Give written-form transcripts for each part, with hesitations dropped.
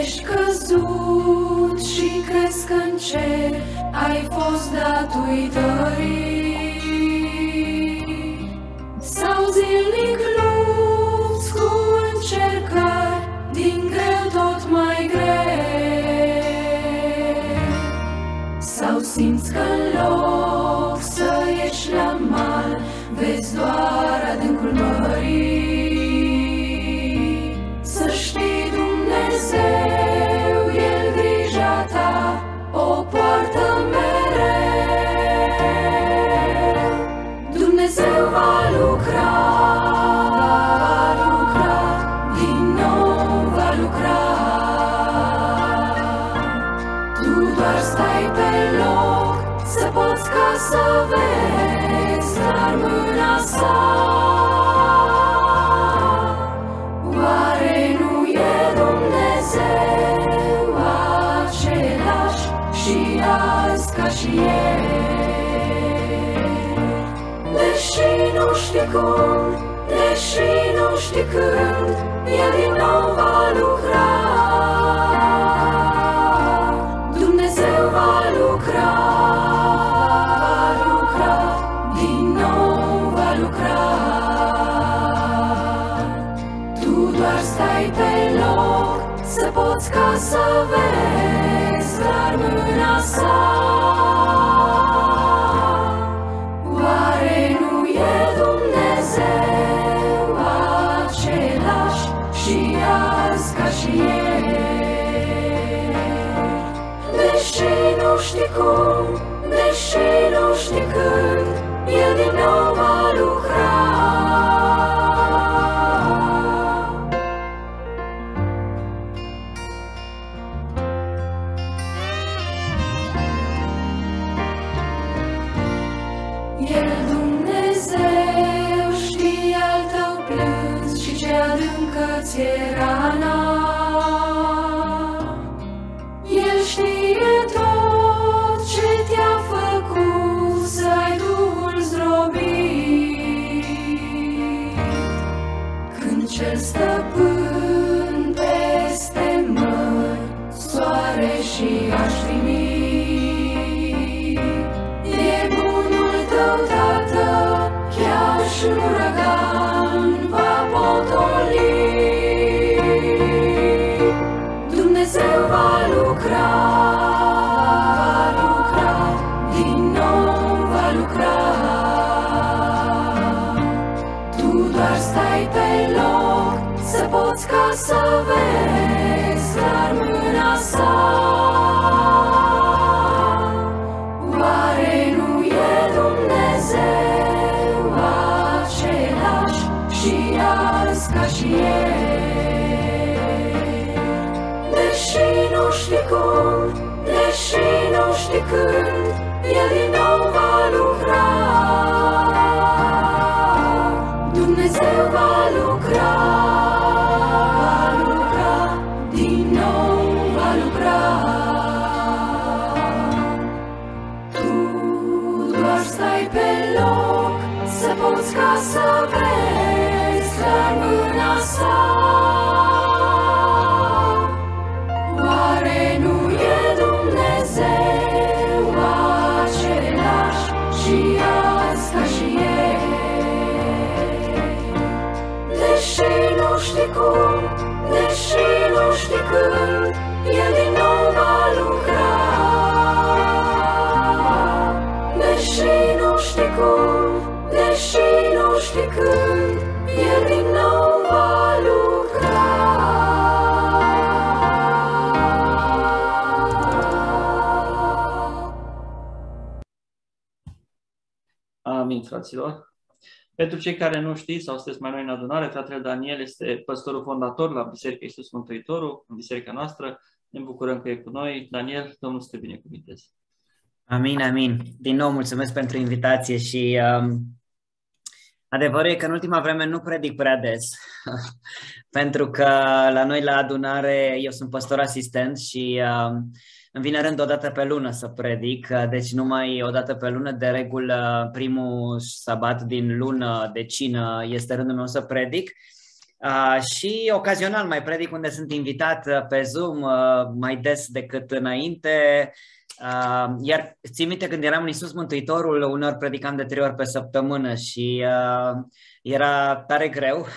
Ești căzut și crezi că în cer ai fost dat uitării, sau zilnic lupți cu încercări din greu tot mai greu, sau simți că în loc să ieși la mal vezi doar adâncul mării. Să știi, Dumnezeu, El grija ta o poartă mereu. Dumnezeu va lucra, din nou va lucra. Tu doar stai pe loc să poți ca să vezi dar mâna sa. Oare nu e Dumnezeu același și azi ca și ieri? Deși nu știi cum, deși nu știi când, El din nou va lucra. Dumnezeu va lucra, din nou va lucra. Tu doar stai pe loc să poți ca să vezi clar mâna sa. Oare nu e Dumnezeu același și azi ca și ieri? Deși nu știi cum, deși nu știi când, El din nou va lucra. El, Dumnezeu, știe al tău plâns și ce adâncă ți-e rana. El știe tot ce te-a făcut să ai Duhul zdrobit. Când cel stăpân peste mări, soare și aș primi, Tată, chiar și un uragan va potoli. Dumnezeu va lucra, din nou va lucra. Tu doar stai pe loc să poți ca să vezi clar mâna sa. Oare nu e Dumnezeu același și azi ca și ieri? Deși nu știi cum, deși nu știi când, El din nou va lucra. Dumnezeu va lucra, din nou va lucra. Stai pe loc să poți ca să vezi clar mâna sa. Oare nu e Dumnezeu același și azi ca și ieri? Deși nu știi cum, deși nu știi când, El din nou va lucra. Deși nu știi cum, deși nu știi când, El din nou va lucra. Amin, fraților. Pentru cei care nu știți sau sunteți mai noi în adunare, fratele Daniel este păstorul fondator la Biserica Iisus Mântuitorul, în biserica noastră. Ne bucurăm că e cu noi. Daniel, Domnul să te binecuvinteze. Amin, amin. Din nou mulțumesc pentru invitație și adevărul e că în ultima vreme nu predic prea des, pentru că la noi la adunare eu sunt pastor asistent și îmi vine rând o dată pe lună să predic, deci numai o dată pe lună, de regulă primul sabat din lună de cină este rândul meu să predic. Și ocazional mai predic unde sunt invitat pe Zoom mai des decât înainte. Iar țin minte când eram în Iisus Mântuitorul, uneori predicam de 3 ori pe săptămână și era tare greu.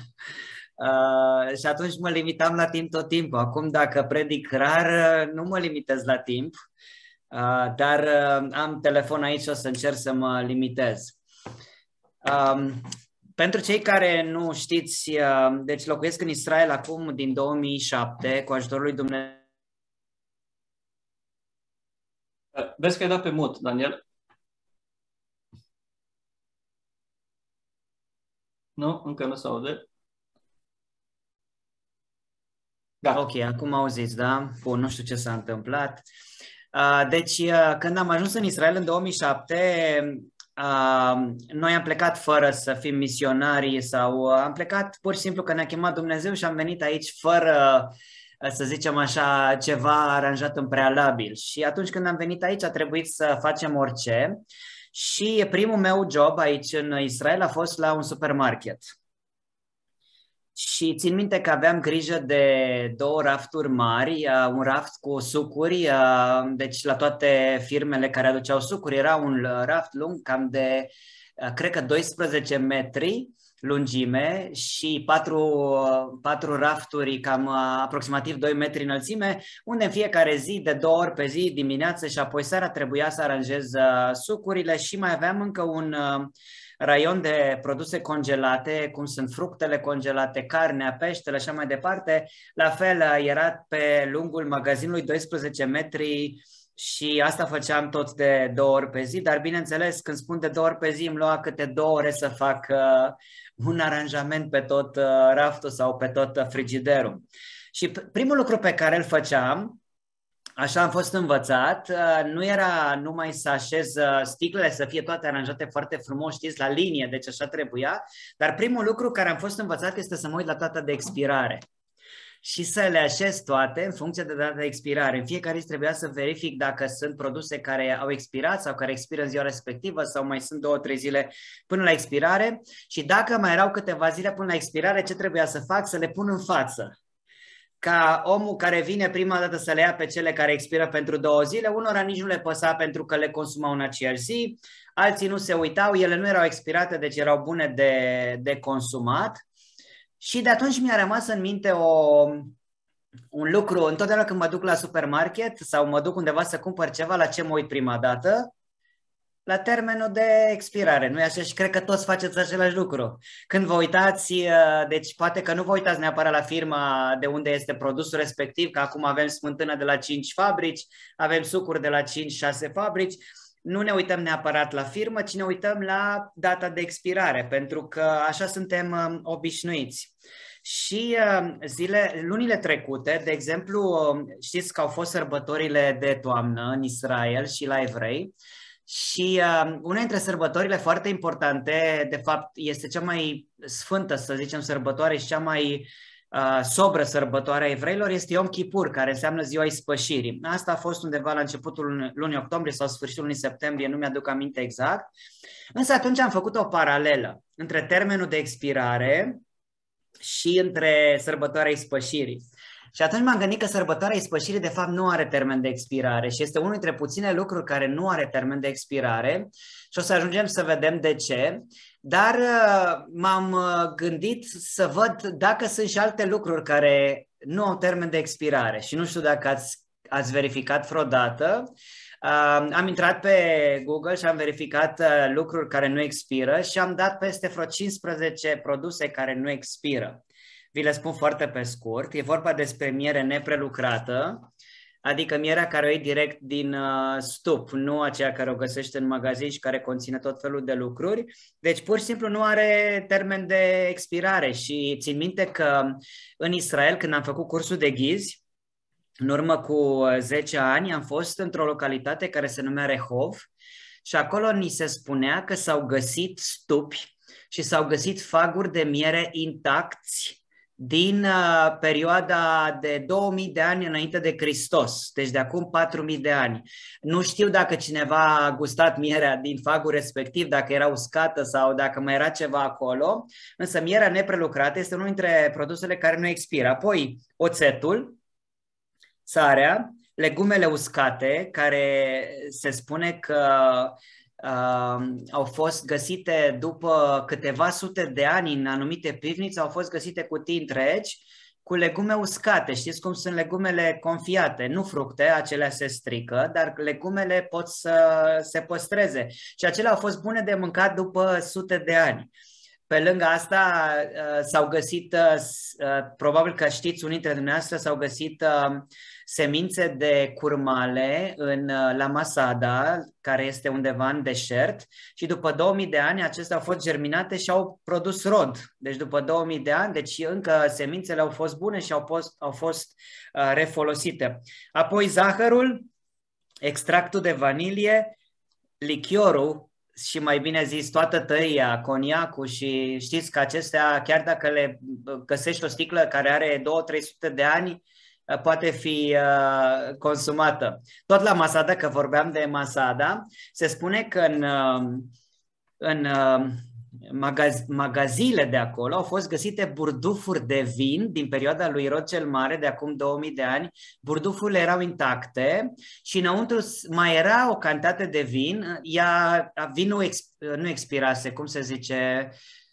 Și atunci mă limitam la timp tot timpul. Acum dacă predic rar, nu mă limitez la timp, dar am telefon aici și o să încerc să mă limitez. Pentru cei care nu știți, deci locuiesc în Israel acum din 2007 cu ajutorul lui Dumnezeu. Vezi că ai dat pe mut, Daniel? Nu? Încă nu se aude. Da. Ok, acum auziți, da? Bun, nu știu ce s-a întâmplat. Deci, când am ajuns în Israel în 2007, noi am plecat fără să fim misionari sau am plecat pur și simplu că ne-a chemat Dumnezeu și am venit aici fără, să zicem așa, ceva aranjat în prealabil. Și atunci când am venit aici a trebuit să facem orice și primul meu job aici în Israel a fost la un supermarket. Și țin minte că aveam grijă de 2 rafturi mari, un raft cu sucuri, deci la toate firmele care aduceau sucuri era un raft lung cam de, cred că 12 metri lungime și 4 rafturi cam aproximativ 2 metri înălțime, unde în fiecare zi, de 2 ori pe zi, dimineață și apoi seara, trebuia să aranjez sucurile și mai aveam încă un raion de produse congelate, cum sunt fructele congelate, carnea, peștele și așa mai departe. La fel era pe lungul magazinului 12 metri și asta făceam tot de 2 ori pe zi, dar bineînțeles când spun de 2 ori pe zi îmi lua câte 2 ore să fac un aranjament pe tot raftul sau pe tot frigiderul. Și primul lucru pe care îl făceam, așa am fost învățat, nu era numai să așez sticlele să fie toate aranjate foarte frumos, știți, la linie, deci așa trebuia, dar primul lucru care am fost învățat este să mă uit la data de expirare și să le așez toate în funcție de data de expirare. În fiecare zi trebuia să verific dacă sunt produse care au expirat sau care expiră în ziua respectivă sau mai sunt 2-3 zile până la expirare și dacă mai erau câteva zile până la expirare, ce trebuia să fac? Să le pun în față. Ca omul care vine prima dată să le ia pe cele care expiră pentru 2 zile, unora nici nu le păsa pentru că le consumau în aceeași zi, alții nu se uitau, ele nu erau expirate, deci erau bune de consumat. Și de atunci mi-a rămas în minte un lucru, întotdeauna când mă duc la supermarket sau mă duc undeva să cumpăr ceva, la ce mă uit prima dată? La termenul de expirare, nu-i așa? Și cred că toți faceți același lucru. Când vă uitați, deci poate că nu vă uitați neapărat la firma de unde este produsul respectiv, că acum avem smântână de la 5 fabrici, avem sucuri de la 5-6 fabrici, nu ne uităm neapărat la firmă, ci ne uităm la data de expirare, pentru că așa suntem obișnuiți. Și lunile trecute, de exemplu, știți că au fost sărbătorile de toamnă în Israel și la evrei, și una dintre sărbătorile foarte importante, de fapt, este cea mai sfântă, să zicem, sărbătoare și cea mai sobră sărbătoare a evreilor, este Yom Kippur, care înseamnă ziua ispășirii. Asta a fost undeva la începutul lunii octombrie sau sfârșitul lunii septembrie, nu mi-aduc aminte exact. Însă atunci am făcut o paralelă între termenul de expirare și între sărbătoarea ispășirii. Și atunci m-am gândit că sărbătoarea ispășirii de fapt nu are termen de expirare și este unul dintre puține lucruri care nu are termen de expirare și o să ajungem să vedem de ce, dar m-am gândit să văd dacă sunt și alte lucruri care nu au termen de expirare și nu știu dacă ați verificat vreodată. Am intrat pe Google și am verificat lucruri care nu expiră și am dat peste vreo 15 produse care nu expiră. Vi le spun foarte pe scurt, e vorba despre miere neprelucrată, adică mierea care o iei direct din stup, nu aceea care o găsești în magazin și care conține tot felul de lucruri. Deci pur și simplu nu are termen de expirare și țin minte că în Israel, când am făcut cursul de ghizi, în urmă cu 10 ani, am fost într-o localitate care se numea Rehov și acolo ni se spunea că s-au găsit stupi și s-au găsit faguri de miere intacți din perioada de 2000 de ani înainte de Hristos, deci de acum 4000 de ani. Nu știu dacă cineva a gustat mierea din fagul respectiv, dacă era uscată sau dacă mai era ceva acolo, însă mierea neprelucrată este unul dintre produsele care nu expiră. Apoi oțetul, sarea, legumele uscate, care se spune că au fost găsite după câteva sute de ani în anumite pivnițe, au fost găsite cutii întregi cu legume uscate. Știți cum sunt legumele confiate? Nu fructe, acelea se strică, dar legumele pot să se păstreze. Și acelea au fost bune de mâncat după sute de ani. Pe lângă asta s-au găsit, probabil că știți unii dintre dumneavoastră, s-au găsit semințe de curmale la Masada, care este undeva în deșert, și după 2000 de ani acestea au fost germinate și au produs rod. Deci după 2000 de ani, deci încă semințele au fost bune și au fost refolosite. Apoi zahărul, extractul de vanilie, lichiorul, și mai bine zis toată tăria, coniacul, și știți că acestea, chiar dacă le găsești o sticlă care are 200-300 de ani, poate fi consumată. Tot la Masada, că vorbeam de Masada, se spune că în magazinele de acolo au fost găsite burdufuri de vin din perioada lui Irod cel Mare, de acum 2000 de ani. Burdufurile erau intacte și înăuntru mai era o cantitate de vin. Vinul nu expirase, cum se zice,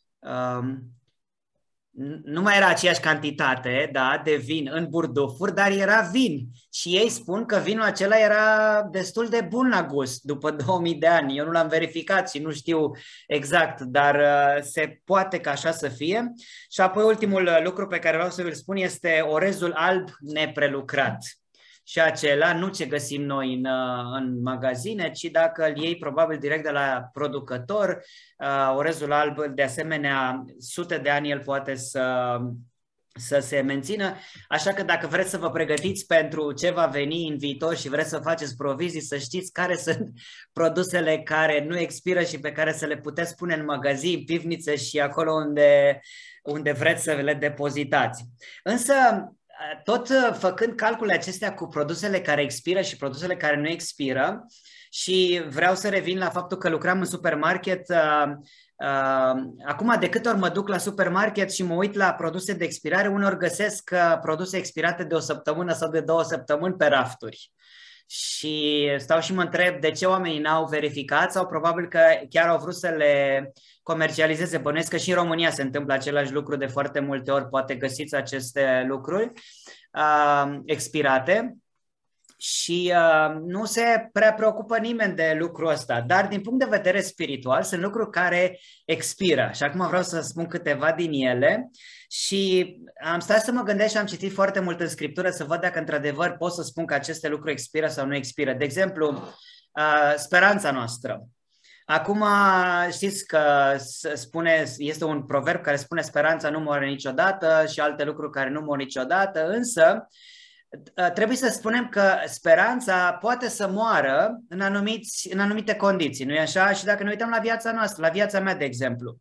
nu mai era aceeași cantitate, da, de vin în burdufuri, dar era vin. Și ei spun că vinul acela era destul de bun la gust după 2000 de ani. Eu nu l-am verificat și nu știu exact, dar se poate ca așa să fie. Și apoi ultimul lucru pe care vreau să vi-l spun este orezul alb neprelucrat. Și acela nu ce găsim noi în magazine, ci dacă îl iei probabil direct de la producător, orezul alb, de asemenea, sute de ani el poate să se mențină. Așa că dacă vreți să vă pregătiți pentru ce va veni în viitor și vreți să faceți provizii, să știți care sunt produsele care nu expiră și pe care să le puteți pune în magazin, pivnițe și acolo unde vreți să le depozitați. Însă, tot făcând calculele acestea cu produsele care expiră și produsele care nu expiră, și vreau să revin la faptul că lucram în supermarket, acum de câte ori mă duc la supermarket și mă uit la produse de expirare, unor găsesc produse expirate de 1 săptămână sau de 2 săptămâni pe rafturi. Și stau și mă întreb de ce oamenii n-au verificat, sau probabil că chiar au vrut să le comercializeze. Bănuiesc că și în România se întâmplă același lucru de foarte multe ori, poate găsiți aceste lucruri expirate și nu se prea preocupă nimeni de lucrul ăsta. Dar din punct de vedere spiritual sunt lucruri care expiră și acum vreau să spun câteva din ele. Și am stat să mă gândesc și am citit foarte mult în Scriptură să văd dacă într-adevăr pot să spun că aceste lucruri expiră sau nu expiră. De exemplu, speranța noastră. Acum știți că este un proverb care spune speranța nu moare niciodată și alte lucruri care nu mor niciodată, însă trebuie să spunem că speranța poate să moară în anumite condiții, nu-i așa? Și dacă ne uităm la viața noastră, la viața mea de exemplu,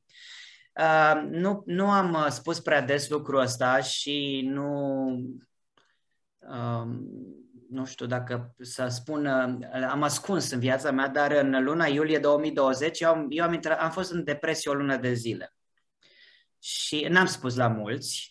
nu am spus prea des lucrul ăsta și nu știu dacă să spun, am ascuns în viața mea, dar în luna iulie 2020 am fost în depresie o lună de zile. Și n-am spus la mulți,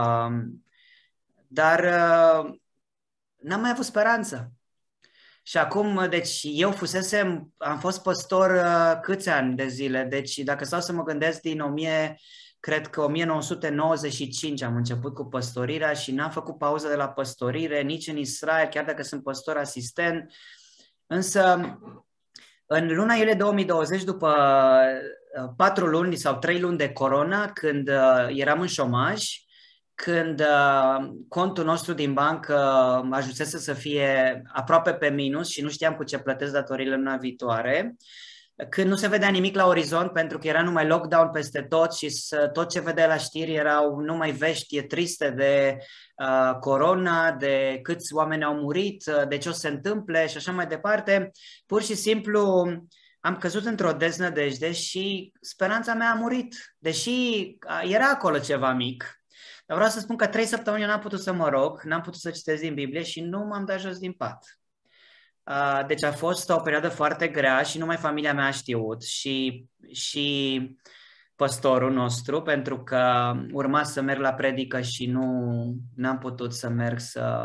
dar n-am mai avut speranță. Și acum, deci eu am fost păstor câți ani de zile, deci dacă stau să mă gândesc cred că 1995 am început cu păstorirea și n-am făcut pauză de la păstorire, nici în Israel, chiar dacă sunt păstor asistent. Însă, în luna iulie 2020, după 4 luni sau 3 luni de corona, când eram în șomaj, când contul nostru din bancă ajunsese să fie aproape pe minus și nu știam cu ce plătesc datoriile luna viitoare, când nu se vedea nimic la orizont pentru că era numai lockdown peste tot și tot ce vedea la știri erau numai vești triste de corona, de câți oameni au murit, de ce o se întâmple și așa mai departe, pur și simplu am căzut într-o deznădejde și speranța mea a murit, deși era acolo ceva mic. Dar vreau să spun că 3 săptămâni eu n-am putut să mă rog, n-am putut să citesc din Biblie și nu m-am dat jos din pat. Deci a fost o perioadă foarte grea și numai familia mea a știut și păstorul nostru, pentru că urma să merg la predică și n-am putut să merg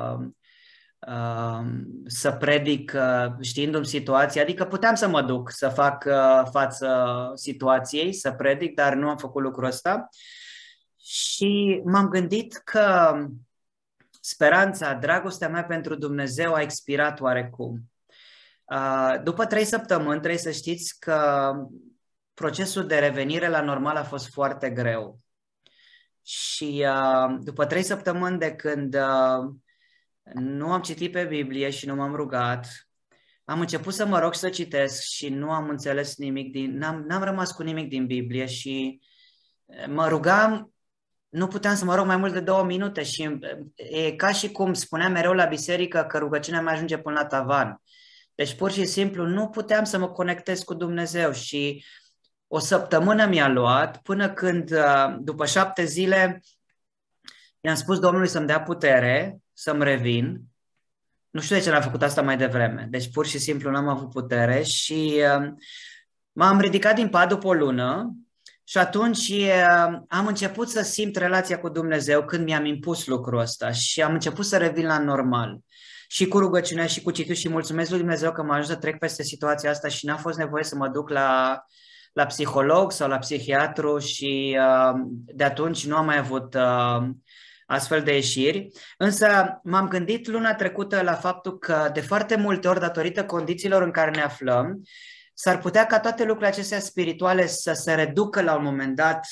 să predic știindu-mi situația, adică puteam să mă duc să fac față situației, să predic, dar nu am făcut lucrul ăsta și m-am gândit că speranța, dragostea mea pentru Dumnezeu a expirat oarecum. După 3 săptămâni, trebuie să știți că procesul de revenire la normal a fost foarte greu. Și după 3 săptămâni de când nu am citit pe Biblie și nu m-am rugat, am început să mă rog și să citesc și nu am înțeles nimic n-am rămas cu nimic din Biblie și mă rugam, nu puteam să mă rog mai mult de 2 minute și e ca și cum spuneam mereu la biserică că rugăciunea mea ajunge până la tavan. Deci pur și simplu nu puteam să mă conectez cu Dumnezeu și o săptămână mi-a luat până când după 7 zile i-am spus Domnului să-mi dea putere, să-mi revin. Nu știu de ce n-am făcut asta mai devreme. Deci pur și simplu n-am avut putere și m-am ridicat din pat după o lună și atunci am început să simt relația cu Dumnezeu când mi-am impus lucrul ăsta și am început să revin la normal. Și cu rugăciunea și cu cititul și mulțumesc lui Dumnezeu că m-a ajutat să trec peste situația asta și n-a fost nevoie să mă duc la psiholog sau la psihiatru și de atunci nu am mai avut astfel de ieșiri. Însă m-am gândit luna trecută la faptul că de foarte multe ori, datorită condițiilor în care ne aflăm, s-ar putea ca toate lucrurile acestea spirituale să se reducă la un moment dat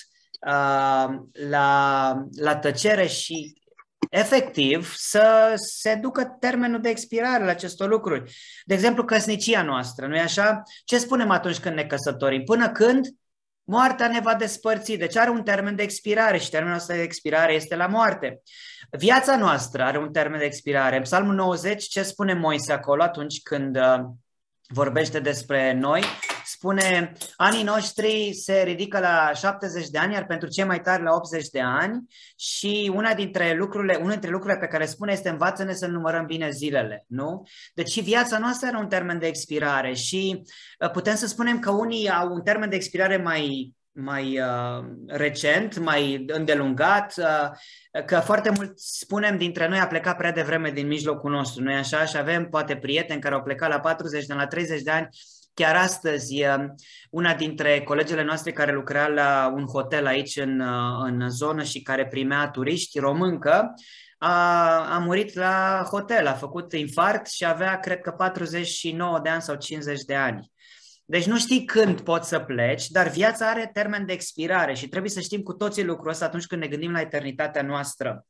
la tăcere și efectiv să se ducă termenul de expirare la acestor lucruri. De exemplu, căsnicia noastră, nu-i așa? Ce spunem atunci când ne căsătorim? Până când moartea ne va despărți. Deci are un termen de expirare și termenul ăsta de expirare este la moarte. Viața noastră are un termen de expirare. În Psalmul 90, ce spune Moise acolo atunci când vorbește despre noi? Spune, anii noștri se ridică la 70 de ani, iar pentru cei mai tari la 80 de ani și unul dintre lucrurile pe care spune este învață-ne să numărăm bine zilele, nu? Deci și viața noastră are un termen de expirare și putem să spunem că unii au un termen de expirare mai recent, mai îndelungat, că foarte mult spunem dintre noi a plecat prea devreme din mijlocul nostru, nu-i așa? Și avem poate prieteni care au plecat la 40 de ani, la 30 de ani. Chiar astăzi, una dintre colegele noastre care lucra la un hotel aici în zonă și care primea turiști, româncă, a murit la hotel, a făcut infarct și avea, cred că, 49 de ani sau 50 de ani. Deci nu știi când poți să pleci, dar viața are termen de expirare și trebuie să știm cu toții lucrul ăsta atunci când ne gândim la eternitatea noastră.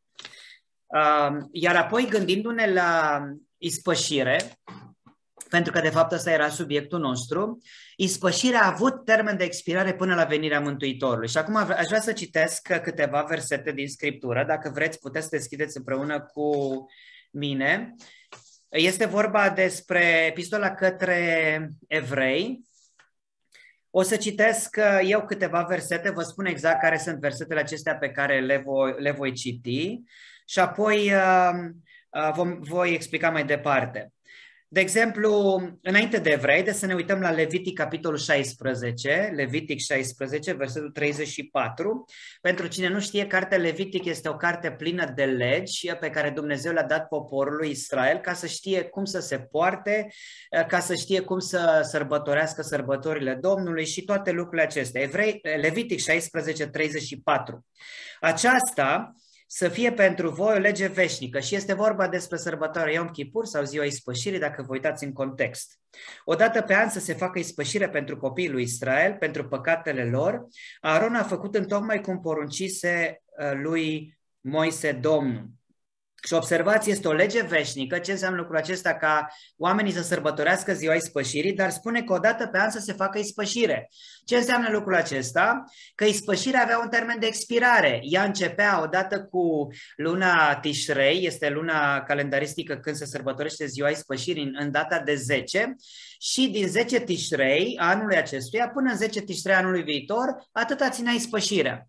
Iar apoi, gândindu-ne la ispășire, pentru că de fapt ăsta era subiectul nostru, ispășirea a avut termen de expirare până la venirea Mântuitorului. Și acum aș vrea să citesc câteva versete din Scriptură. Dacă vreți, puteți să deschideți împreună cu mine. Este vorba despre epistola către evrei. O să citesc eu câteva versete, vă spun exact care sunt versetele acestea pe care le voi citi și apoi voi explica mai departe. De exemplu, înainte de evrei, să ne uităm la Levitic, capitolul 16, Levitic 16, versetul 34. Pentru cine nu știe, cartea Levitic este o carte plină de legi pe care Dumnezeu le-a dat poporului Israel ca să știe cum să se poarte, ca să știe cum să sărbătorească sărbătorile Domnului și toate lucrurile acestea. Levitic 16, 34. Aceasta să fie pentru voi o lege veșnică și este vorba despre sărbătoarea Yom Kippur sau ziua ispășirii, dacă vă uitați în context. Odată pe an să se facă ispășire pentru copiii lui Israel, pentru păcatele lor. Aron a făcut întocmai cum poruncise lui Moise Domnul. Și observați, este o lege veșnică. Ce înseamnă lucrul acesta? Ca oamenii să sărbătorească ziua ispășirii, dar spune că odată pe an să se facă ispășire. Ce înseamnă lucrul acesta? Că ispășirea avea un termen de expirare. Ea începea odată cu luna Tishrei, este luna calendaristică când se sărbătorește ziua ispășirii în data de 10 și din 10 Tishrei anului acestuia până în 10 Tishrei anului viitor, atâta ținea ispășirea.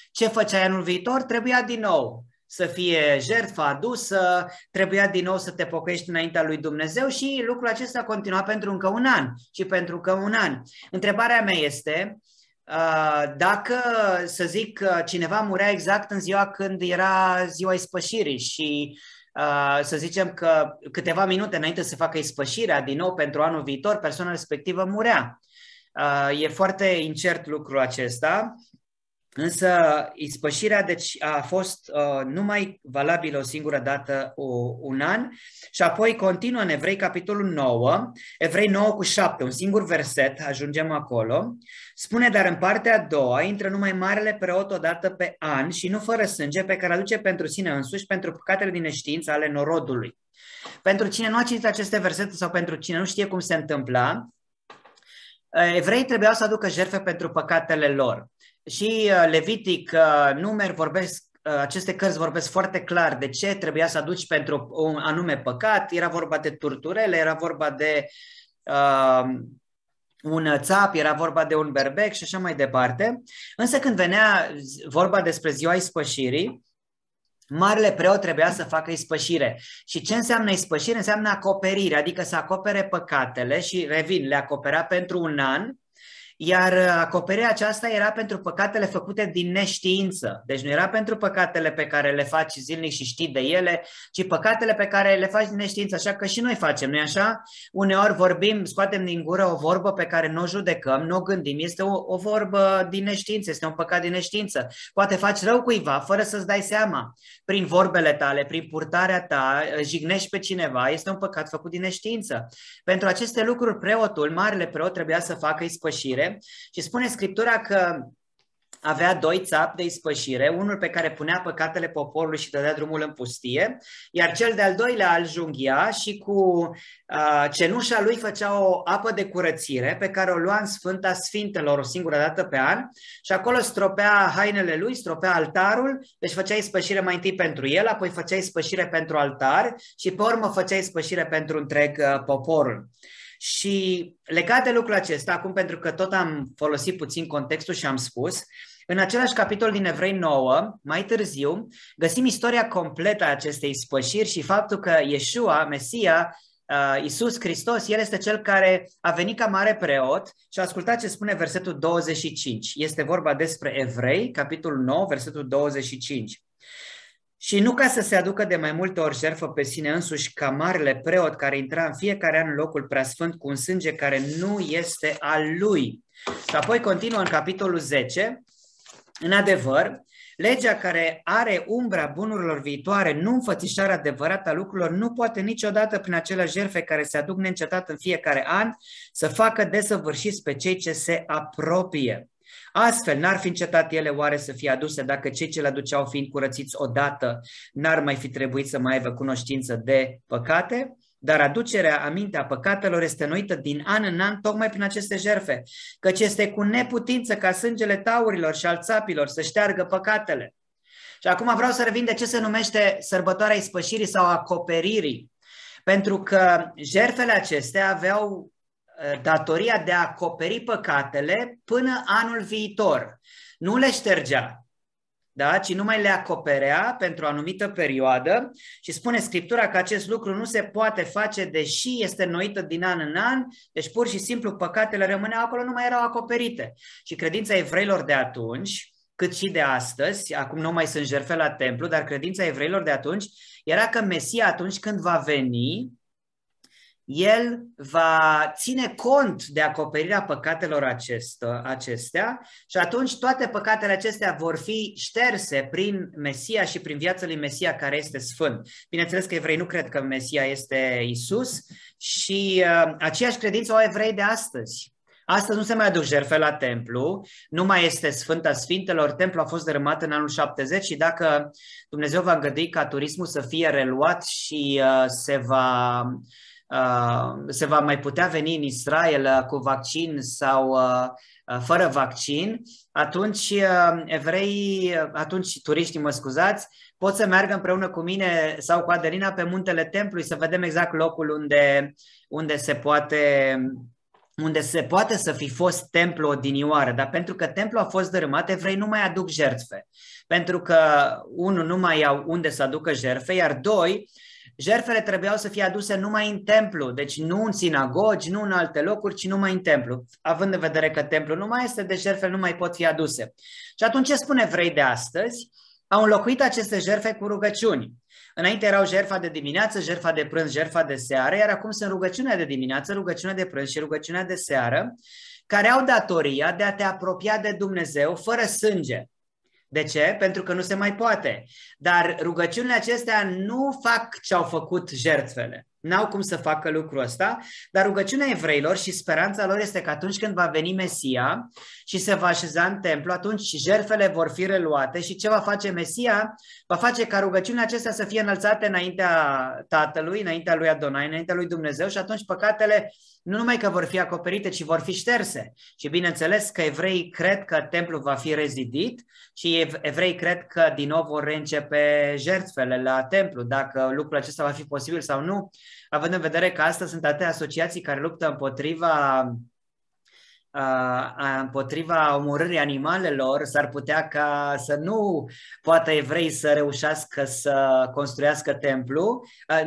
Ce făceai anul viitor? Trebuia din nou să fie jertfa adusă, trebuia din nou să te pocăiești înaintea lui Dumnezeu și lucrul acesta continua pentru încă un an și pentru încă un an. Întrebarea mea este, dacă, să zic, cineva murea exact în ziua când era ziua ispășirii și să zicem că câteva minute înainte să facă ispășirea din nou pentru anul viitor, persoana respectivă murea. E foarte incert lucrul acesta. Însă ispășirea deci a fost numai valabilă o singură dată un an și apoi continuă în Evrei capitolul 9, Evrei 9:7, un singur verset, ajungem acolo, spune, dar în partea a doua intră numai marele preot odată pe an și nu fără sânge pe care aduce pentru sine însuși pentru păcatele din neștiință ale norodului. Pentru cine nu a citit aceste versete sau pentru cine nu știe cum se întâmpla, evreii trebuiau să aducă jertfe pentru păcatele lor. Și Levitic, Numeri vorbesc, aceste cărți vorbesc foarte clar de ce trebuia să aduci pentru un anume păcat. Era vorba de turturele, era vorba de un țap, era vorba de un berbec și așa mai departe. Însă când venea vorba despre ziua ispășirii, marele preot trebuia să facă ispășire. Și ce înseamnă ispășire? Înseamnă acoperire, adică să acopere păcatele și, revin, le acopera pentru un an, iar acoperirea aceasta era pentru păcatele făcute din neștiință. Deci nu era pentru păcatele pe care le faci zilnic și știi de ele, ci păcatele pe care le faci din neștiință. Așa că și noi facem, nu-i așa? Uneori vorbim, scoatem din gură o vorbă pe care nu o judecăm, nu o gândim. Este o vorbă din neștiință, este un păcat din neștiință. Poate faci rău cuiva fără să-ți dai seama. Prin vorbele tale, prin purtarea ta, jignești pe cineva, este un păcat făcut din neștiință. Pentru aceste lucruri preotul, marele preot, trebuia să facă ispășire. Și spune Scriptura că avea 2 țapi de ispășire, unul pe care punea păcatele poporului și dădea drumul în pustie, iar cel de-al doilea îl junghia și cu cenușa lui făcea o apă de curățire pe care o lua în Sfânta Sfintelor o singură dată pe an și acolo stropea hainele lui, stropea altarul, deci făcea ispășire mai întâi pentru el, apoi făcea ispășire pentru altar și pe urmă făcea ispășire pentru întreg poporul. Și legat de lucrul acesta, acum pentru că tot am folosit puțin contextul și am spus, în același capitol din Evrei 9, mai târziu, găsim istoria completă a acestei ispășiri și faptul că Iesua, Mesia, Iisus Hristos, El este Cel care a venit ca mare preot și ascultați ce spune versetul 25. Este vorba despre Evrei, capitolul 9, versetul 25. Și nu ca să se aducă de mai multe ori jertfă pe sine însuși ca marele preot care intra în fiecare an în locul preasfânt cu un sânge care nu este al lui. Și apoi continuă în capitolul 10, în adevăr, legea care are umbra bunurilor viitoare, nu înfățișarea adevărată a lucrurilor, nu poate niciodată prin aceleași jertfe care se aduc neîncetat în fiecare an să facă desăvârșiți pe cei ce se apropie. Astfel, n-ar fi încetat ele oare să fie aduse dacă cei ce le aduceau fiind curățiți odată n-ar mai fi trebuit să mai aibă cunoștință de păcate? Dar aducerea aminte a păcatelor este înnoită din an în an tocmai prin aceste jertfe, căci este cu neputință ca sângele taurilor și al țapilor să șteargă păcatele. Și acum vreau să revin de ce se numește sărbătoarea ispășirii sau acoperirii. Pentru că jertfele acestea aveau datoria de a acoperi păcatele până anul viitor. Nu le ștergea, da? Ci numai le acoperea pentru o anumită perioadă și spune Scriptura că acest lucru nu se poate face deși este înnoită din an în an, deci pur și simplu păcatele rămâneau acolo, nu mai erau acoperite. Și credința evreilor de atunci, cât și de astăzi, acum nu mai sunt jertfe la templu, dar credința evreilor de atunci era că Mesia atunci când va veni, El va ține cont de acoperirea păcatelor acestea și atunci toate păcatele acestea vor fi șterse prin Mesia și prin viața lui Mesia care este sfânt. Bineînțeles că evrei nu cred că Mesia este Isus și aceeași credință au evrei de astăzi. Astăzi nu se mai aduc jertfe la templu, nu mai este Sfânta Sfintelor, templul a fost dărâmat în anul 70 și dacă Dumnezeu va îngădui ca turismul să fie reluat și se va mai putea veni în Israel cu vaccin sau fără vaccin, atunci turiștii, pot să meargă împreună cu mine sau cu Adelina pe muntele templului să vedem exact locul unde se poate unde se poate să fi fost templu odinioară, dar pentru că templul a fost dărâmat, evrei nu mai aduc jertfe. Pentru că, unu, nu mai au unde să aducă jertfe, iar doi, jertfele trebuiau să fie aduse numai în templu, deci nu în sinagogi, nu în alte locuri, ci numai în templu. Având în vedere că templul nu mai este, deci jertfele nu mai pot fi aduse. Și atunci ce spun evrei de astăzi? Au înlocuit aceste jertfe cu rugăciuni. Înainte erau jertfa de dimineață, jertfa de prânz, jertfa de seară, iar acum sunt rugăciunea de dimineață, rugăciunea de prânz și rugăciunea de seară, care au datoria de a te apropia de Dumnezeu fără sânge. De ce? Pentru că nu se mai poate. Dar rugăciunile acestea nu fac ce au făcut jertfele. N-au cum să facă lucrul ăsta, dar rugăciunea evreilor și speranța lor este că atunci când va veni Mesia și se va așeza în templu, atunci jertfele vor fi reluate și ce va face Mesia? Va face ca rugăciunile acestea să fie înălțate înaintea Tatălui, înaintea lui Adonai, înaintea lui Dumnezeu și atunci păcatele nu numai că vor fi acoperite, ci vor fi șterse. Și bineînțeles că evreii cred că templul va fi rezidit și evreii cred că din nou vor reîncepe jertfele la templu, dacă lucrul acesta va fi posibil sau nu, având în vedere că astăzi sunt atâtea asociații care luptă împotriva omorârii animalelor, s-ar putea ca să nu poată evrei să reușească să construiască templu,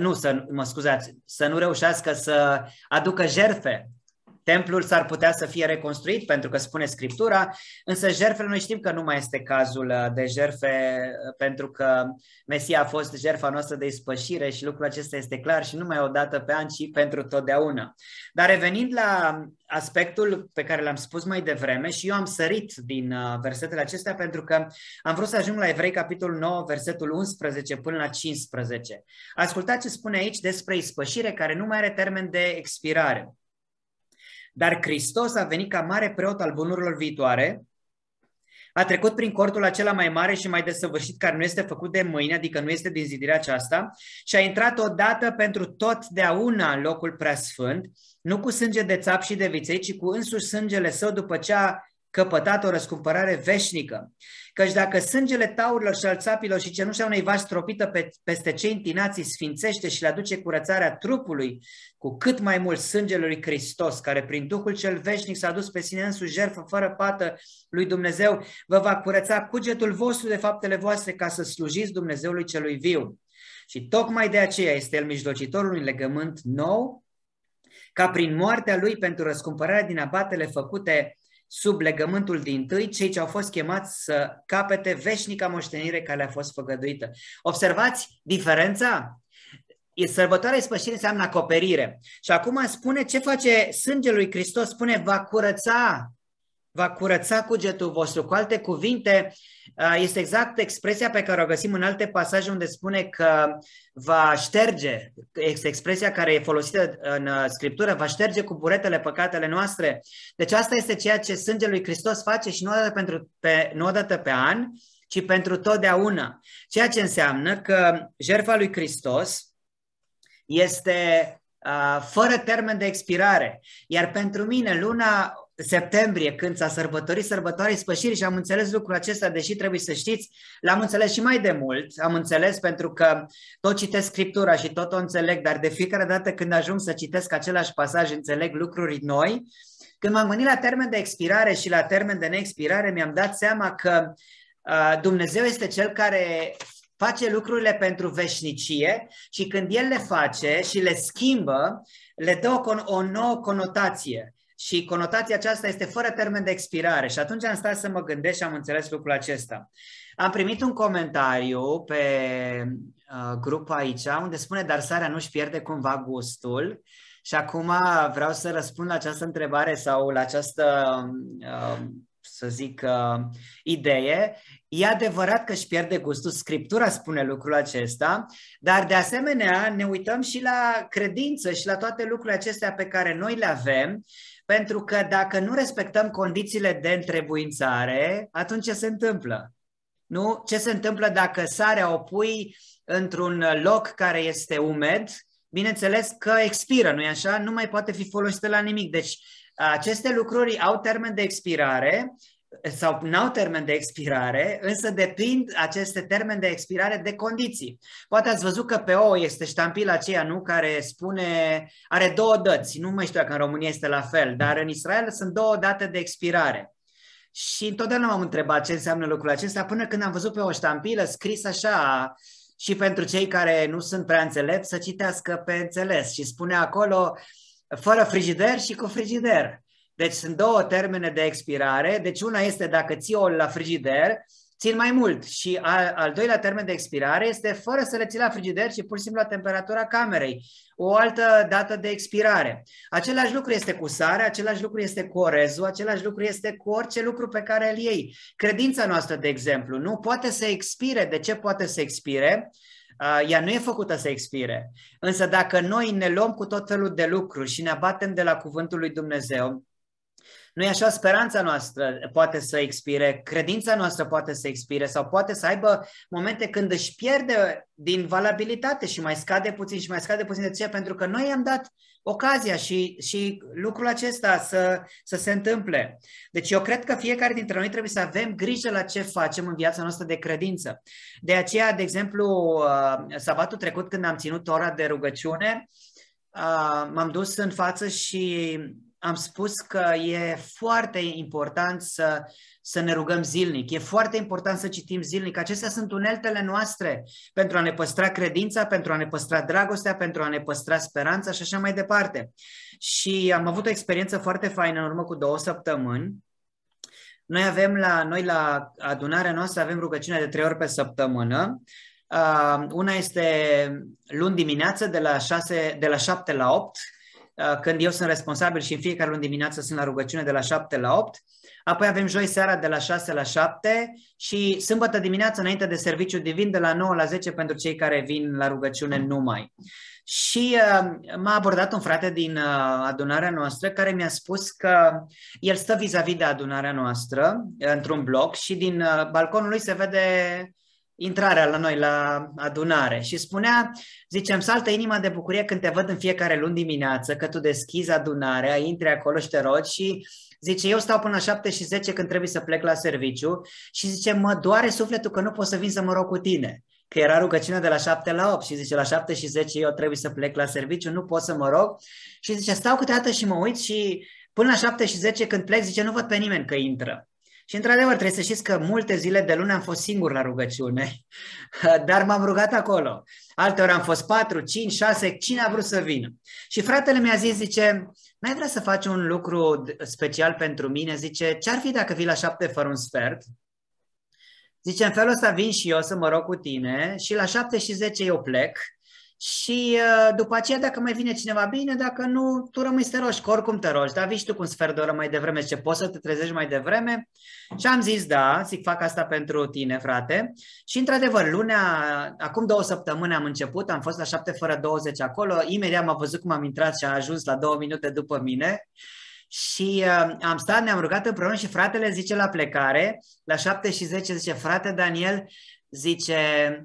să nu reușească să aducă jertfe. Templul s-ar putea să fie reconstruit pentru că spune Scriptura, însă jertfele noi știm că nu mai este cazul de jertfe pentru că Mesia a fost jertfa noastră de ispășire și lucrul acesta este clar și nu mai o dată pe an, ci pentru totdeauna. Dar revenind la aspectul pe care l-am spus mai devreme și eu am sărit din versetele acestea pentru că am vrut să ajung la Evrei capitolul 9, versetul 11 până la 15. Ascultați ce spune aici despre ispășire care nu mai are termen de expirare. Dar Hristos a venit ca mare preot al bunurilor viitoare, a trecut prin cortul acela mai mare și mai desăvârșit, care nu este făcut de mâini, adică nu este din zidirea aceasta, și a intrat odată pentru totdeauna în locul preasfânt, nu cu sânge de țap și de viței, ci cu însuși sângele său după ce a căpătat o răscumpărare veșnică. Căci dacă sângele taurilor și al țapilor și cenușa unei vaci stropită peste cei întinați îi sfințește și le aduce curățarea trupului, cu cât mai mult sângele lui Hristos, care prin Duhul cel veșnic s-a dus pe sine însuși jertfă fără pată lui Dumnezeu, vă va curăța cugetul vostru de faptele voastre ca să slujiți Dumnezeului celui viu. Și tocmai de aceea este el mijlocitorul unui legământ nou, ca prin moartea lui pentru răscumpărarea din abatele făcute sub legământul dintâi, cei ce au fost chemați să capete veșnica moștenire care le-a fost făgăduită. Observați diferența? Sărbătoarea ispășirii înseamnă acoperire. Și acum spune ce face sângele lui Hristos, spune va curăța cugetul vostru. Cu alte cuvinte, este exact expresia pe care o găsim în alte pasaje unde spune că va șterge, este expresia care e folosită în Scriptură, va șterge cu buretele păcatele noastre. Deci asta este ceea ce sângele lui Hristos face și nu o dată pe an, ci pentru totdeauna. Ceea ce înseamnă că jertfa lui Hristos este fără termen de expirare. Iar pentru mine, luna septembrie, când s-a sărbătorit sărbătoarea ispășirii și am înțeles lucrul acesta, deși trebuie să știți, l-am înțeles și mai de mult, am înțeles pentru că tot citesc Scriptura și tot o înțeleg, dar de fiecare dată când ajung să citesc același pasaj, înțeleg lucruri noi. Când m-am gândit la termen de expirare și la termen de neexpirare, mi-am dat seama că Dumnezeu este Cel care face lucrurile pentru veșnicie și când El le face și le schimbă, le dă o nouă conotație. Și conotația aceasta este fără termen de expirare. Și atunci am stat să mă gândesc și am înțeles lucrul acesta. Am primit un comentariu pe grup aici unde spune, dar sarea nu-și pierde cumva gustul. Și acum vreau să răspund la această întrebare sau la această, să zic, idee. E adevărat că își pierde gustul, Scriptura spune lucrul acesta, dar de asemenea ne uităm și la credință și la toate lucrurile acestea pe care noi le avem, pentru că dacă nu respectăm condițiile de întrebuințare, atunci ce se întâmplă? Nu? Ce se întâmplă dacă sarea o pui într-un loc care este umed? Bineînțeles că expiră, nu-i așa? Nu mai poate fi folosită la nimic. Deci aceste lucruri au termen de expirare, sau n-au termen de expirare, însă depind aceste termeni de expirare de condiții. Poate ați văzut că pe ouă este ștampila aceea, nu? Care spune, are 2 dăți, nu mai știu dacă în România este la fel, dar în Israel sunt 2 date de expirare. Și întotdeauna m-am întrebat ce înseamnă lucrul acesta, până când am văzut pe o ștampilă scris așa, și pentru cei care nu sunt prea înțelepți, să citească pe înțeles. Și spune acolo, fără frigider și cu frigider. Deci sunt 2 termene de expirare. Deci una este dacă ții ouăle la frigider, țin mai mult. Și al doilea termen de expirare este fără să le ții la frigider, ci pur și simplu la temperatura camerei. O altă dată de expirare. Același lucru este cu sarea, același lucru este cu orezul, același lucru este cu orice lucru pe care îl iei. Credința noastră, de exemplu, nu poate să expire. De ce poate să expire? Ea nu e făcută să expire. Însă dacă noi ne luăm cu tot felul de lucruri și ne abatem de la cuvântul lui Dumnezeu, nu e așa, speranța noastră poate să expire, credința noastră poate să expire sau poate să aibă momente când își pierde din valabilitate și mai scade puțin și mai scade puțin. De ce? Pentru că noi i-am dat ocazia și lucrul acesta să se întâmple. Deci eu cred că fiecare dintre noi trebuie să avem grijă la ce facem în viața noastră de credință. De aceea, de exemplu, sabatul trecut când am ținut ora de rugăciune, m-am dus în față și am spus că e foarte important să ne rugăm zilnic, e foarte important să citim zilnic. Acestea sunt uneltele noastre pentru a ne păstra credința, pentru a ne păstra dragostea, pentru a ne păstra speranța și așa mai departe. Și am avut o experiență foarte faină în urmă cu 2 săptămâni. Noi la adunarea noastră avem rugăciunea de 3 ori pe săptămână. Una este luni dimineață de la 7 la 8, când eu sunt responsabil și în fiecare luni dimineață sunt la rugăciune de la 7 la 8. Apoi avem joi seara de la 6 la 7 și sâmbătă dimineața înainte de serviciu divin de la 9 la 10 pentru cei care vin la rugăciune numai. Și m-a abordat un frate din adunarea noastră care mi-a spus că el stă vis-a-vis de adunarea noastră într-un bloc și din balconul lui se vede intrarea la noi la adunare și spunea, zice, îmi saltă inima de bucurie când te văd în fiecare luni dimineață, că tu deschizi adunarea, intri acolo și te rogi și zice, eu stau până la 7:10 când trebuie să plec la serviciu și zice, mă doare sufletul că nu pot să vin să mă rog cu tine, că era rugăciunea de la 7 la 8 și zice, la 7:10 eu trebuie să plec la serviciu, nu pot să mă rog și zice, stau câteodată și mă uit și până la 7:10 când plec, zice, nu văd pe nimeni că intră. Și într-adevăr trebuie să știți că multe zile de luni am fost singur la rugăciune, dar m-am rugat acolo. Alteori am fost 4, 5, 6, cine a vrut să vină. Și fratele mi-a zis, zice, n-ai vrea să faci un lucru special pentru mine? Zice, ce-ar fi dacă vii la 7 fără un sfert? Zice, în felul ăsta vin și eu să mă rog cu tine și la 7:10 eu plec. Și după aceea, dacă mai vine cineva, bine, dacă nu, tu rămâi să te rogi, că oricum te rogi, dar vii și tu cu un sfert de oră mai devreme, ce poți să te trezești mai devreme? Și am zis, da, zic, fac asta pentru tine, frate. Și într-adevăr, acum 2 săptămâni am început, am fost la 7 fără 20 acolo, imediat m-a văzut cum am intrat și a ajuns la 2 minute după mine. Și am stat, ne-am rugat împreună și fratele zice la plecare, la 7:10, zice, frate Daniel, zice,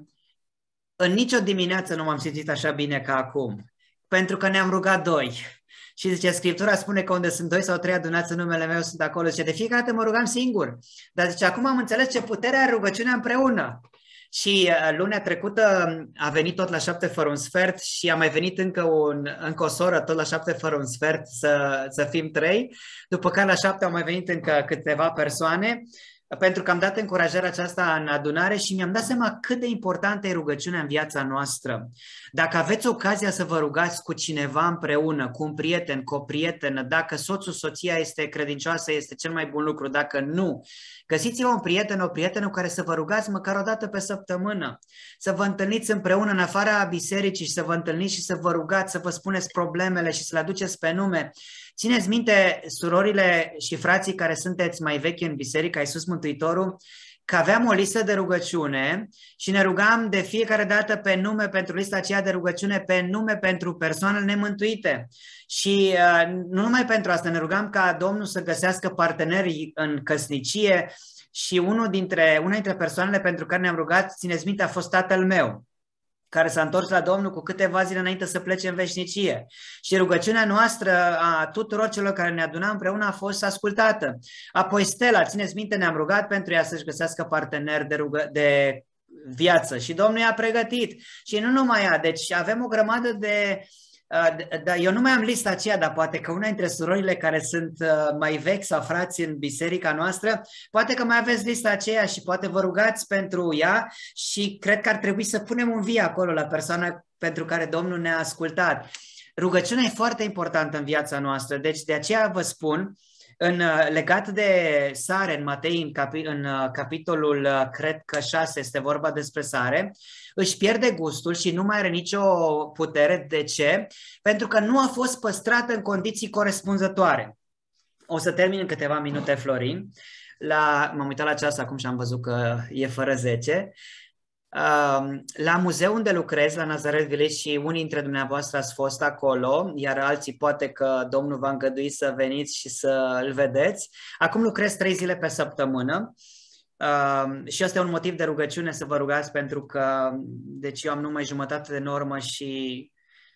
în nicio dimineață nu m-am simțit așa bine ca acum, pentru că ne-am rugat 2. Și zice, Scriptura spune că unde sunt 2 sau 3 adunați în numele meu sunt acolo. Zice, de fiecare dată mă rugam singur. Dar zice, acum am înțeles ce putere are rugăciunea împreună. Și lunea trecută a venit tot la 7 fără un sfert și a mai venit încă o soră tot la 7 fără un sfert să fim 3. După care la 7 au mai venit încă câteva persoane, pentru că am dat încurajarea aceasta în adunare și mi-am dat seama cât de importantă e rugăciunea în viața noastră. Dacă aveți ocazia să vă rugați cu cineva împreună, cu un prieten, cu o prietenă, dacă soțul, soția este credincioasă, este cel mai bun lucru, dacă nu, găsiți-vă un prieten, o prietenă cu care să vă rugați măcar o dată pe săptămână, să vă întâlniți împreună în afara bisericii și să vă întâlniți și să vă rugați, să vă spuneți problemele și să le aduceți pe nume. Țineți minte, surorile și frații care sunteți mai vechi în Biserica Iisus Mântuitorul, că aveam o listă de rugăciune și ne rugam de fiecare dată pe nume pentru lista aceea de rugăciune, pe nume pentru persoanele nemântuite. Și nu numai pentru asta, ne rugam ca Domnul să găsească parteneri în căsnicie și una dintre persoanele pentru care ne-am rugat, țineți minte, a fost tatăl meu. care s-a întors la Domnul cu câteva zile înainte să plece în veșnicie. Și rugăciunea noastră a tuturor celor care ne adunam împreună a fost ascultată. Apoi Stella, țineți minte, ne-am rugat pentru ea să-și găsească partener de viață și Domnul i-a pregătit. Și nu numai ea, deci avem o grămadă de... eu nu mai am lista aceea, dar poate că una dintre surorile care sunt mai vechi sau frați în biserica noastră, poate că mai aveți lista aceea și poate vă rugați pentru ea și cred că ar trebui să punem un vie acolo la persoana pentru care Domnul ne-a ascultat. Rugăciunea e foarte importantă în viața noastră, deci de aceea vă spun, legat de sare în Matei, în capitolul, cred că 6, este vorba despre sare, își pierde gustul și nu mai are nicio putere. De ce? Pentru că nu a fost păstrată în condiții corespunzătoare. O să termin în câteva minute, Florin. M-am uitat la ceas acum și am văzut că e fără 10. La muzeu unde lucrez, la Nazareth Village, și unii dintre dumneavoastră ați fost acolo, iar alții poate că Domnul v-a îngăduit să veniți și să îl vedeți. Acum lucrez 3 zile pe săptămână și asta e un motiv de rugăciune, să vă rugați, pentru că deci eu am numai jumătate de normă și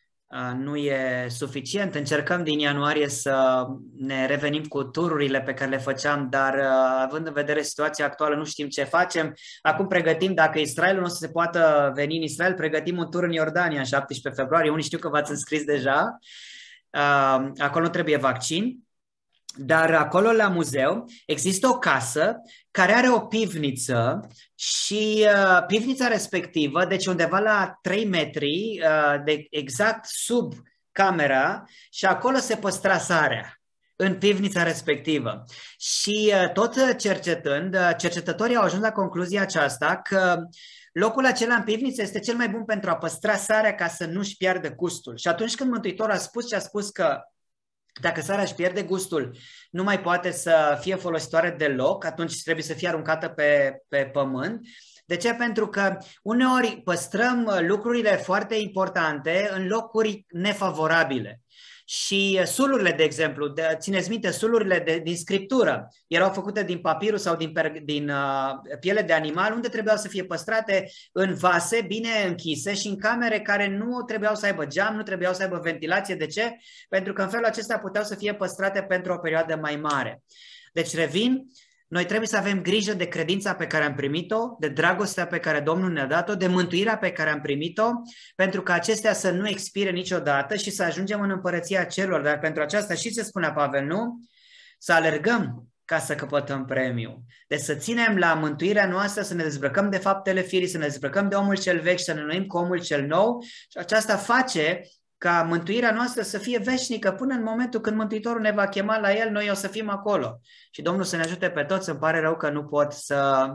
nu e suficient. Încercăm din ianuarie să ne revenim cu tururile pe care le făceam, dar având în vedere situația actuală nu știm ce facem. Acum pregătim, dacă Israelul nu se poate veni în Israel, pregătim un tur în Iordania în 17 februarie. Unii știu că v-ați înscris deja. Acolo nu trebuie vaccin. Dar acolo la muzeu există o casă care are o pivniță și pivnița respectivă, deci undeva la 3 metri, exact sub camera, și acolo se păstra sarea în pivnița respectivă. Și tot cercetând, cercetătorii au ajuns la concluzia aceasta că locul acela în pivniță este cel mai bun pentru a păstra sarea ca să nu-și piardă gustul. Și atunci când Mântuitorul a spus că dacă sarea își pierde gustul, nu mai poate să fie folositoare deloc, atunci trebuie să fie aruncată pe pământ. De ce? Pentru că uneori păstrăm lucrurile foarte importante în locuri nefavorabile. Și sulurile, de exemplu, țineți minte, sulurile din Scriptură erau făcute din papirus sau din piele de animal, unde trebuiau să fie păstrate în vase bine închise și în camere care nu trebuiau să aibă geam, nu trebuiau să aibă ventilație. De ce? Pentru că în felul acesta puteau să fie păstrate pentru o perioadă mai mare. Deci revin, noi trebuie să avem grijă de credința pe care am primit-o, de dragostea pe care Domnul ne-a dat-o, de mântuirea pe care am primit-o, pentru că acestea să nu expire niciodată și să ajungem în împărăția celor. Dar pentru aceasta, și ce spunea Pavel, nu? Să alergăm ca să căpătăm premiu. Deci să ținem la mântuirea noastră, să ne dezbrăcăm de faptele firii, să ne dezbrăcăm de omul cel vechi și să ne înnoim cu omul cel nou. Și aceasta face ca mântuirea noastră să fie veșnică până în momentul când Mântuitorul ne va chema la El, noi o să fim acolo. Și Domnul să ne ajute pe toți. Îmi pare rău că nu pot să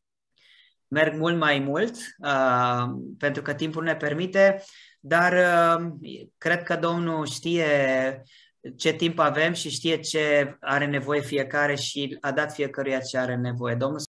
merg mult mai mult, pentru că timpul ne permite, dar cred că Domnul știe ce timp avem și știe ce are nevoie fiecare și a dat fiecăruia ce are nevoie. Domnul